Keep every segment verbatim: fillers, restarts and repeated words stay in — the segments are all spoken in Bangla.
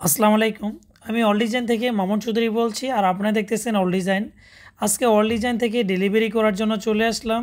আসসালামু আলাইকুম। আমি অল ডিজাইন থেকে মামুন চৌধুরী বলছি, আর আপনারা দেখতেছেন অল ডিজাইন। আজকে অল ডিজাইন থেকে ডেলিভারি করার জন্য চলে আসলাম।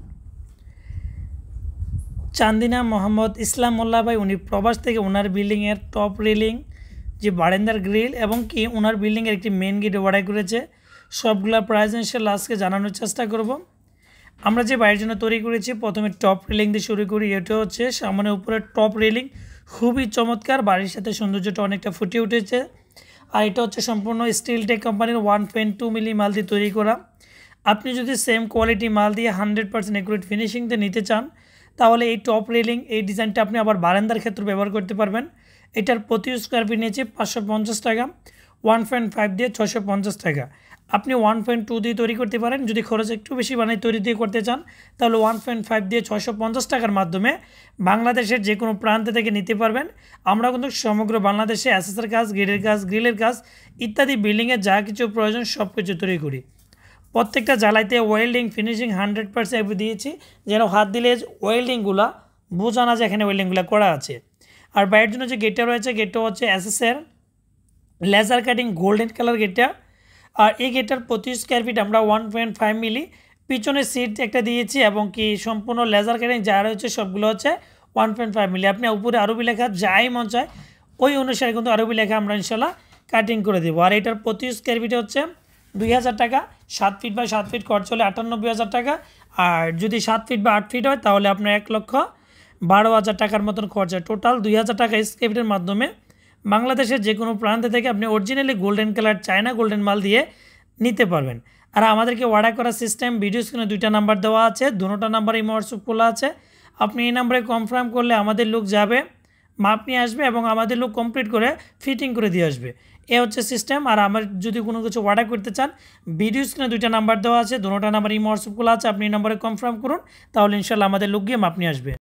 চান্দিনা মোহাম্মদ ইসলাম মোল্লা ভাই, উনি প্রবাস থেকে ওনার বিল্ডিংয়ের টপ রেলিং, যে বারান্দার গ্রিল এবং কি ওনার বিল্ডিংয়ের একটি মেন গেট অর্ডার করেছে। সবগুলা প্রাইস ইনশাআল্লাহ আজকে জানানোর চেষ্টা করব। আমরা যে বাড়ির জন্য তৈরি করেছি, প্রথমে টপ রেলিং দিয়ে শুরু করি। এটা হচ্ছে সামনে উপরে টপ রেলিং, খুবই চমৎকার, বাড়ির সাথে সৌন্দর্যটা অনেকটা ফুটে উঠেছে। আর এটা হচ্ছে সম্পূর্ণ স্টিল টেক কোম্পানির ওয়ান পয়েন্ট টু মিলি মাল দিয়ে তৈরি করা। আপনি যদি সেম কোয়ালিটি মাল দিয়ে হান্ড্রেড পার্সেন্ট একুরেট ফিনিশিংতে নিতে চান, তাহলে এই টপ রেলিং এই ডিজাইনটা আপনি আবার বারান্দার ক্ষেত্রে ব্যবহার করতে পারবেন। এটার প্রতি স্কোয়ার ফিট নিয়েছে পাঁচশো পঞ্চাশ টাকা, ওয়ান পয়েন্ট ফাইভ দিয়ে ছশো পঞ্চাশ টাকা। আপনি ওয়ান পয়েন্ট টু দিয়ে তৈরি করতে পারেন। যদি খরচ একটু বেশি বানাই তৈরি দিয়ে করতে চান, তাহলে ওয়ান পয়েন্ট ফাইভ দিয়ে ছশো পঞ্চাশ টাকার মাধ্যমে বাংলাদেশের যে কোনো প্রান্ত থেকে নিতে পারবেন। আমরা কিন্তু সমগ্র বাংলাদেশে অ্যাসেসের কাজ, গেটের কাজ, গ্রিলের কাজ ইত্যাদি বিল্ডিংয়ের যা কিছু প্রয়োজন সব কিছু তৈরি করি। প্রত্যেকটা জ্বালাইতে ওয়েল্ডিং ফিনিশিং হান্ড্রেড পার্সেন্ট দিয়েছি, যেন হাত দিলে ওয়েল্ডিংগুলো বোঝা না যে এখানে ওয়েল্ডিংগুলো করা আছে। আর বাইরের জন্য যে গেটটা রয়েছে, গেটটা হচ্ছে অ্যাসেসের লেজার কাটিং গোল্ডেন কালার গেটটা। আর এই গেটটার প্রতি স্কোয়ার ফিট আমরা ওয়ান পয়েন্ট ফাইভ মিলি পিছনে সিট একটা দিয়েছি, এবং কি সম্পূর্ণ লেজার কাটিং যা রয়েছে সবগুলো হচ্ছে ওয়ান পয়েন্ট ফাইভ মিলি। আপনি উপরে আরবি লেখা যাই মন চায় ওই অনুসারে কিন্তু আরবি লেখা আমরা ইনশাল্লাহ কাটিং করে দেবো। আর এটার প্রতি স্কোয়ার ফিট হচ্ছে দুই হাজার টাকা। সাত ফিট বাই সাত ফিট খরচ হলে আটানব্বই হাজার টাকা। আর যদি সাত ফিট বা আট ফিট হয় তাহলে আপনার এক লক্ষ বারো হাজার টাকার মতন খরচা। টোটাল দুই হাজার টাকা স্কোয়ার ফিটের মাধ্যমে বাংলাদেশের যে কোনো প্রান্ত থেকে আপনি originally golden colour China golden মাল দিয়ে নিতে পারবেন। আর আমাদেরকে অর্ডার করার সিস্টেম ভিডিও স্ক্রিনে দুইটা নাম্বার দেওয়া আছে, দুটোটা নাম্বার এই হোয়াটসঅ্যাপ খোলা আছে। আপনি এই নাম্বারে কনফার্ম করলে আমাদের লোক যাবে, মাপ নিয়ে আসবে এবং আমাদের লোক কমপ্লিট করে ফিটিং করে দিয়ে আসবে। এ হচ্ছে সিস্টেম। আর আমার যদি কোনো কিছু অর্ডার করতে চান, ভিডিও স্ক্রিনে দুইটা নাম্বার দেওয়া আছে, দুটোটা নাম্বার এই হোয়াটসঅ্যাপ খোলা আছে। আপনি এই নাম্বারে কনফার্ম করুন, তাহলে ইনশাল্লাহ আমাদের লোক গিয়ে মাপ নিয়ে আসবে।